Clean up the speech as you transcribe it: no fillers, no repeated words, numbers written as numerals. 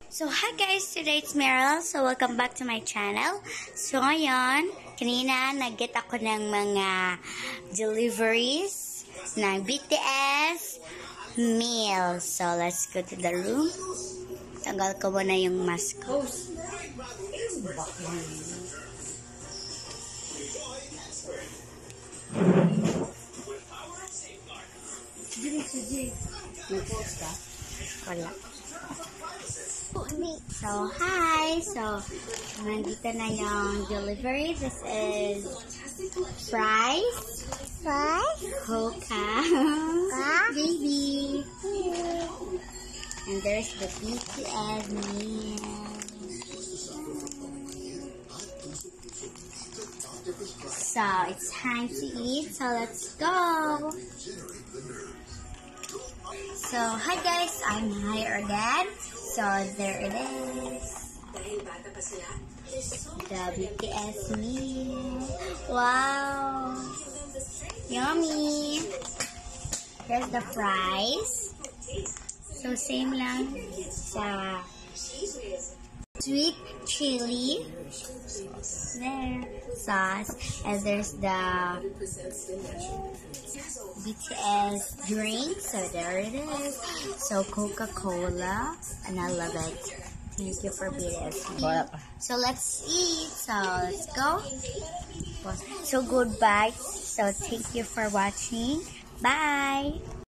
So, hi guys! Today it's Meryl. So, welcome back to my channel. So, ngayon, kanina nag-get ako ng mga deliveries ng BTS meal. So, let's go to the room. Tanggal ko muna yung mask ko. Nag-post ka? Wala. So, hi! So, nandito na yung delivery. This is fries. Coca. Baby. And there's the BTS meal. So, it's time to eat. So, let's go! So, hi guys! I'm here again. So, there it is. The BTS meal. Wow! Yummy! Here's the fries. So, same lang sa sweet chili. There. Sauce. And there's the BTS drink. So, there it is. So, Coca-Cola. And I love it. Thank you for BTS. So, let's eat. So, let's go. So, goodbye. So, thank you for watching. Bye.